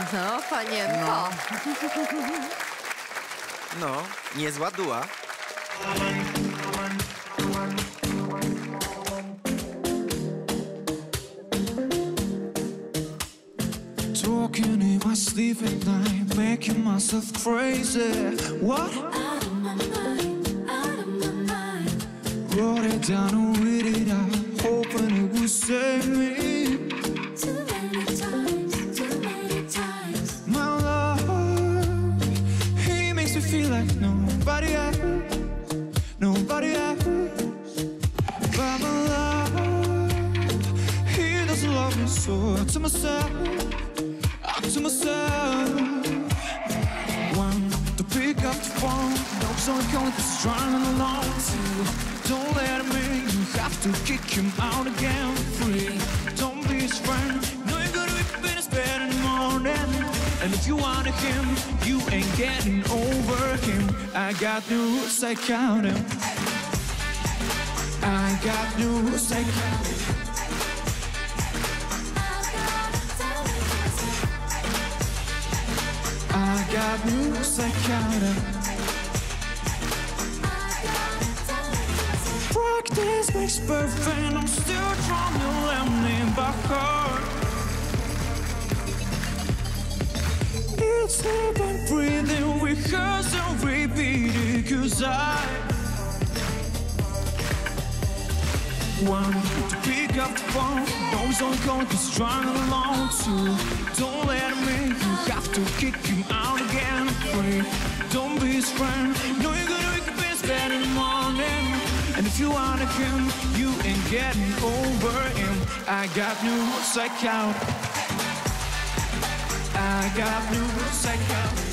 No, panienko. No, niezła duła. Talking in my sleep at night, making myself crazy. What? Out of my mind, out of my mind. Wrote it down and read it out, hoping it would save me. Too many times, too many times. My love, he makes me feel like nobody else, nobody else. But my love, he doesn't love me, so to myself, to myself. One, to pick up the phone, no someone calling 'cause he's running alone. Two, don't let him in, you have to kick him out again. Three, don't be his friend, no you're gonna be in his bed in the morning. And if you wanted him, you ain't getting over him. I got news, I count him. I got news, I count him. I got news, I count him. Practice makes perfect, I'm still trying to let me back hard. It's sleep and breathing, rehearse and repeat it, 'cause I want to pick up the phone, no he's only calling 'cause he's running alone. Two, don't let him in, you have to kick him out again. Three, don't be his friend, no you're gonna wake up in his bed in the morning. And if you wanted him, you ain't getting over him. I got news, I count. I got news, I count.